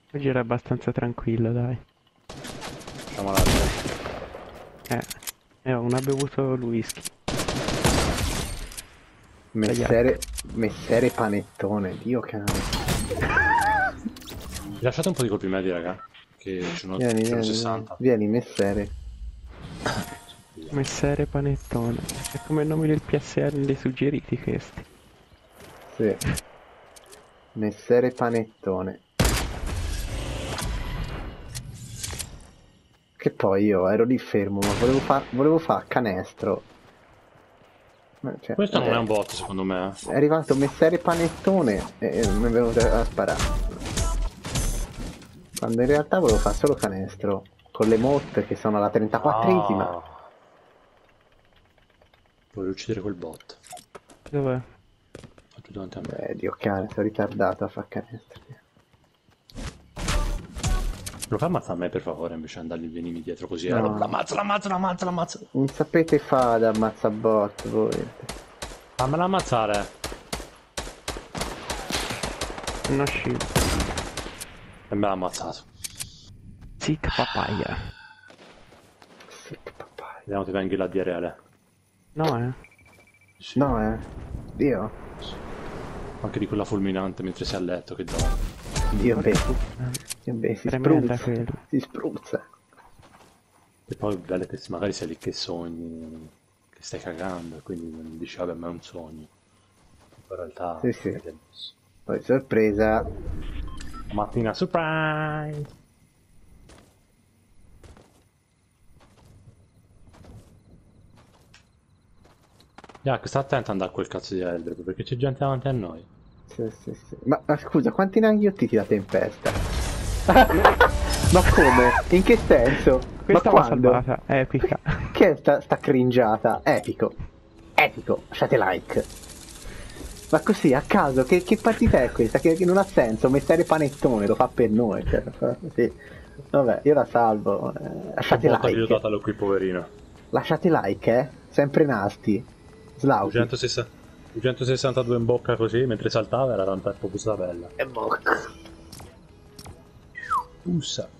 Oggi era abbastanza tranquillo, dai. Facciamo la Non ha bevuto il whisky. Messere panettone, Dio cane. Lasciate un po' di colpi medi, raga. Che sono Vieni, 60. vieni, messere. Messere Panettone. È come il nome del PSN dei suggeriti questi. Sì. Messere panettone. Che poi io ero lì fermo, ma volevo far canestro. Cioè, Questo non è un bot, secondo me. è arrivato Messere Panettone e mi è venuto a sparare. Quando in realtà volevo fare solo canestro. Con le motte che sono alla 34esima. Ah. Voglio uccidere quel bot. Dov'è? Fatto davanti a me. Dio cane, sono ritardato a fare canestro. Lo fai ammazzare a me, per favore, invece di andargli venimi dietro così. No. L'ammazza. Non sapete fare da ammazzabot voi. Fammela ammazzare. Uno shield. E me l'ha ammazzato. Sick papaya. Sick papaya. Vediamo se vengi la DRL. No, Sì. No, Dio. Anche di quella fulminante mentre sei a letto, che dormi. Dio beh, si Tremenda spruzza. quello. Si spruzza. E poi belle che magari sei lì che sogni, che stai cagando, e quindi non dici vabbè ma è un sogno. Però in realtà Sì, sì. Poi sorpresa. Mattina surprise! Jack, sta attento ad andare a quel cazzo di Eldred, perché c'è gente davanti a noi. Sì. Ma scusa, quanti nanghi ti la tempesta? Ma come? In che senso? Questa Ma l'ho quando? salvata, epica. Che è sta cringiata? Epico. Epico, lasciate like. Ma così, a caso, che partita è questa? Che non ha senso, mettere panettone, lo fa per noi. Cioè, sì. Vabbè, io la salvo. Lasciate Botta like. aiutatelo qui, poverino. Lasciate like, Sempre nasti. Slauti. 262 in bocca così, mentre saltava era tanta bella. E bocca. Ussa.